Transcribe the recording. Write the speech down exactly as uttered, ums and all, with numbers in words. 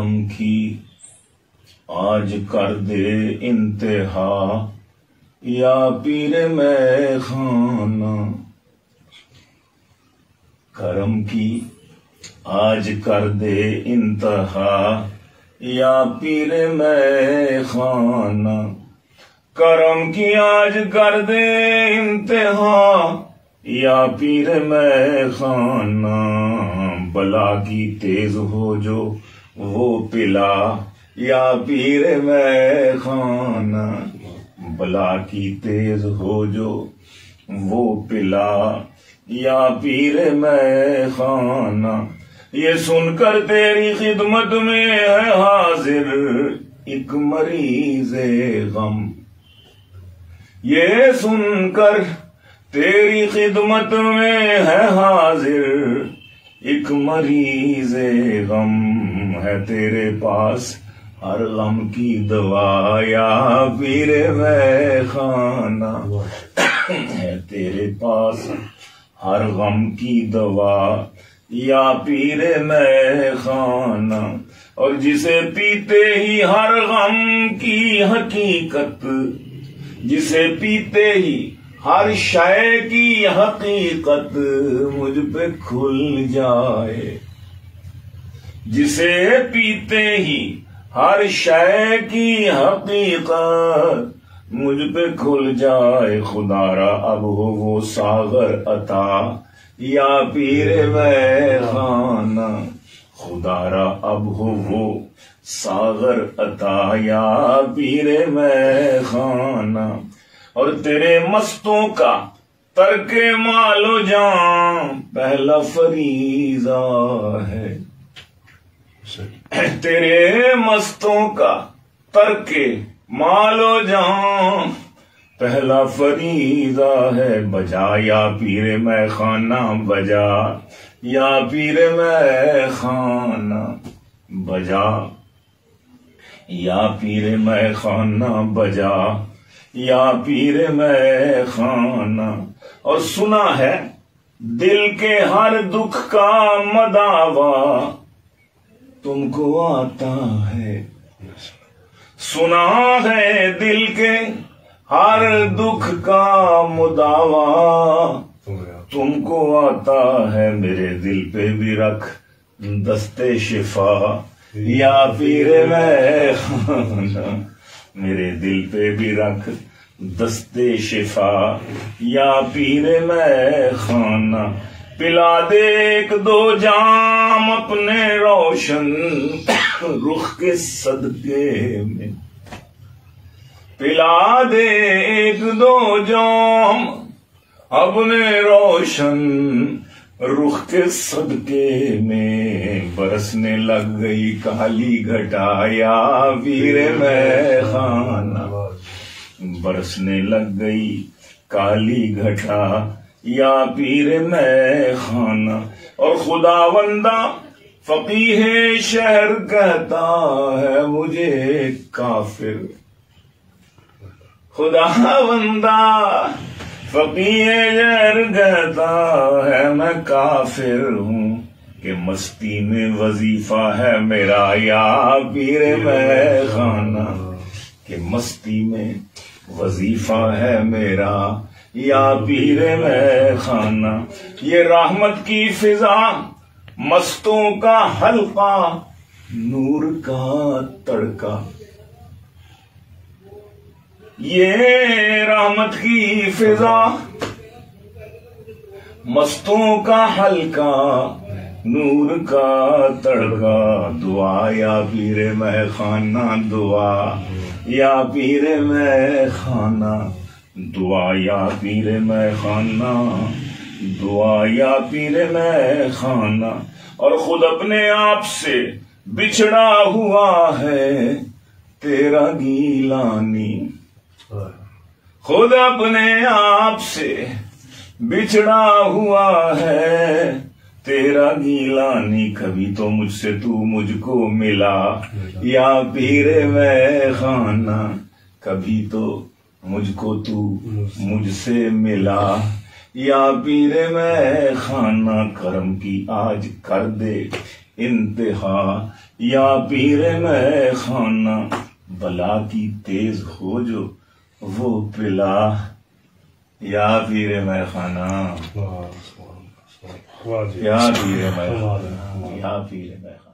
کرم کی آج کر دے انتہا یا پیر میں خانہ، کرم کی آج کر دے انتہا یا پیر میں خانہ، کرم کی آج کر دے انتہا یا پیر میں خانہ، بلا کی تیز ہو جو وہ پلا یا پیر میں خانہ، بلا کی تیز ہو جو وہ پلا یا پیر میں خانہ، یہ سن کر تیری خدمت میں ہے حاضر ایک مریض غم، یہ سن کر تیری خدمت میں ہے حاضر ایک مریض غم، ہے تیرے پاس ہر غم کی دوا یا پیر میں خانہ، ہے تیرے پاس ہر غم کی دوا یا پیر میں خانہ، اور جسے پیتے ہی ہر غم کی حقیقت، جسے پیتے ہی ہر شے کی حقیقت مجھ پہ کھل جائے، جسے پیتے ہی ہر شے کی حقیقت مجھ پہ کھل جائے، خدا را اب ہو وہ ساغر عطا یا پیر میں خانہ، خدا را اب ہو وہ ساغر عطا یا پیر میں خانہ، اور تیرے مستوں کا ترک مال و جان پہلا فریضہ ہے، تیرے مستوں کا ترک مال و جان پہلا فریضہ ہے، بجا یا پیر میں خانہ بجا یا پیر میں خانہ بجا یا پیر میں خانہ بجا یا پیر میں خانہ، اور سنا ہے دل کے ہر دکھ کا مداوا تم کو آتا ہے، سنا ہے دل کے ہر دکھ کا مداوا تم کو آتا ہے، میرے دل پہ بھی رکھ دستے شفا یا پیر میں خانہ، میرے دل پہ بھی رکھ دستے شفا یا پیر میں خانہ، پلا دے ایک دو جام اپنے روشن رخ کے صدقے میں، پلا دے ایک دو جام اپنے روشن رخ کے صدقے میں، برسنے لگ گئی کالی گھٹا یا پیر میں خانہ، برسنے لگ گئی کالی گھٹا یا پیر میں خانہ، اور خدا بندہ فقیہ شہر کہتا ہے مجھے کافر، خدا بندہ فقیہ شہر کہتا ہے میں کافر ہوں، کہ مستی میں وظیفہ ہے میرا یا پیر میں خانہ، کہ مستی میں وظیفہ ہے میرا یا پیر میں خانہ، یہ رحمت کی فضا مستوں کا حلقہ نور کا تڑکا، یہ رحمت کی فضا مستوں کا حلقہ نور کا تڑکا، دعا یا پیر میں خانہ دعا یا پیر میں خانہ، دعا یا پیر میں خانہ دعا یا پیر میں خانہ، اور خود اپنے آپ سے بچھڑا ہوا ہے تیرا گیلانی، خود اپنے آپ سے بچھڑا ہوا ہے تیرا گیلانی، کبھی تو مجھ سے تو مجھ کو ملا یا پیر میں خانہ، کبھی تو مجھ کو تو مجھ سے ملا یا پیر میں خانہ کرم کی آج کر دے انتہا، یا پیر میں خانہ بلا کی تیز ہو جو وہ پلا، یا پیر میں خانہ، یا پیر میں خانہ، یا پیر میں خانہ.